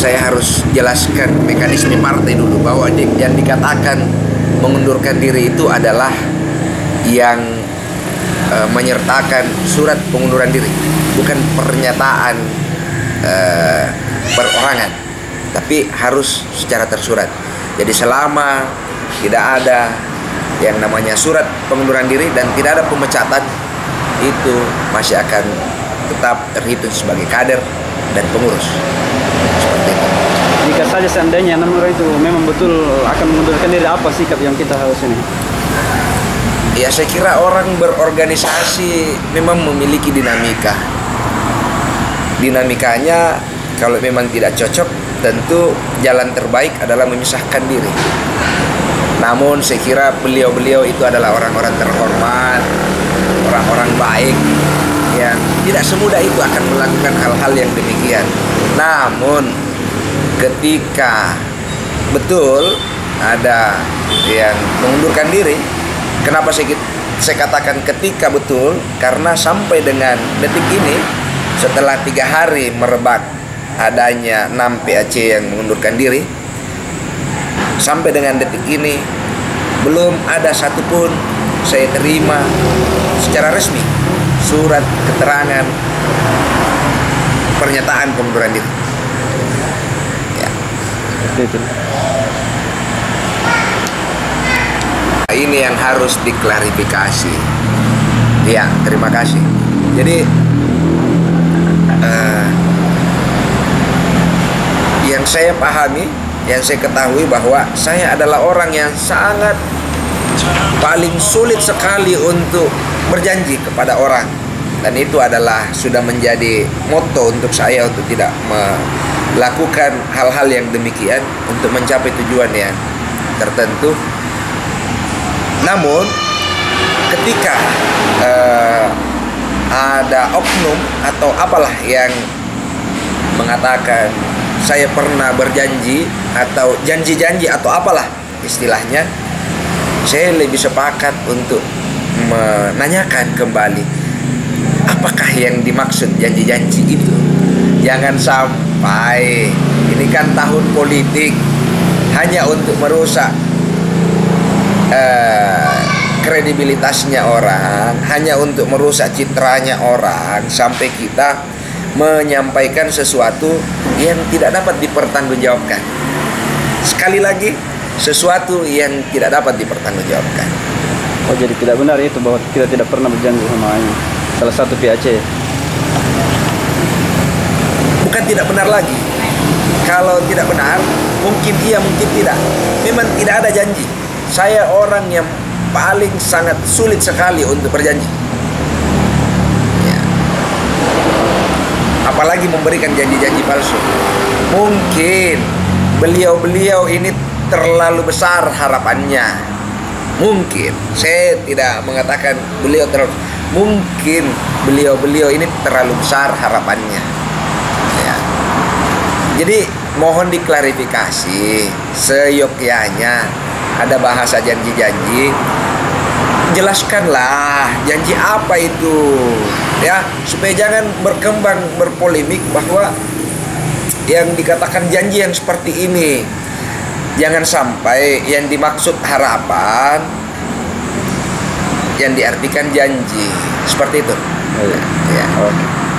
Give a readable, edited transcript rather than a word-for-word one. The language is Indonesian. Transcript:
saya harus jelaskan mekanisme partai dulu, bahwa yang dikatakan mengundurkan diri itu adalah yang menyertakan surat pengunduran diri, bukan pernyataan perorangan, tapi harus secara tersurat. Jadi selama tidak ada yang namanya surat pengunduran diri dan tidak ada pemecatan, itu masih akan tetap terhitung sebagai kader dan pengurus. Seperti itu. Jika saja seandainya nomor itu memang betul akan mengundurkan diri, apa sikap yang kita harus ini? Ya, saya kira orang berorganisasi memang memiliki dinamika. Dinamikanya kalau memang tidak cocok, tentu jalan terbaik adalah memisahkan diri. Namun saya kira beliau-beliau itu adalah orang-orang terhormat, orang-orang baik, yang tidak semudah itu akan melakukan hal-hal yang demikian. Namun ketika betul ada yang mengundurkan diri, kenapa saya katakan ketika betul? Karena sampai dengan detik ini, setelah 3 hari merebak adanya 6 PAC yang mengundurkan diri, sampai dengan detik ini belum ada satupun saya terima secara resmi surat keterangan pernyataan pengunduran diri. Ya. Itu. Ini yang harus diklarifikasi. Ya, terima kasih. Jadi yang saya pahami, yang saya ketahui bahwa saya adalah orang yang sangat paling sulit sekali untuk berjanji kepada orang, dan itu adalah sudah menjadi moto untuk saya untuk tidak melakukan hal-hal yang demikian untuk mencapai tujuan yang tertentu. Namun ketika ada oknum atau apalah yang mengatakan saya pernah berjanji atau janji-janji atau apalah istilahnya, saya lebih sepakat untuk menanyakan kembali apakah yang dimaksud janji-janji itu. Jangan sampai ini kan tahun politik, hanya untuk merusak kredibilitasnya orang, hanya untuk merusak citranya orang, sampai kita menyampaikan sesuatu yang tidak dapat dipertanggungjawabkan. Sekali lagi, sesuatu yang tidak dapat dipertanggungjawabkan. Oh, jadi tidak benar itu bahwa kita tidak pernah berjanji sama salah satu PAC? Bukan tidak benar lagi. Kalau tidak benar, mungkin iya, mungkin tidak. Memang tidak ada janji. Saya orang yang paling sangat sulit sekali untuk berjanji. Ya. Apalagi memberikan janji-janji palsu. Mungkin beliau-beliau ini terlalu besar harapannya. Mungkin, saya tidak mengatakan beliau terlalu, mungkin beliau-beliau ini terlalu besar harapannya. Ya. Jadi mohon diklarifikasi seyogyanya. Ada bahasa janji-janji, jelaskanlah janji apa itu, ya, supaya jangan berkembang berpolemik bahwa yang dikatakan janji yang seperti ini. Jangan sampai yang dimaksud harapan yang diartikan janji, seperti itu. Oh, ya. Ya. Oke.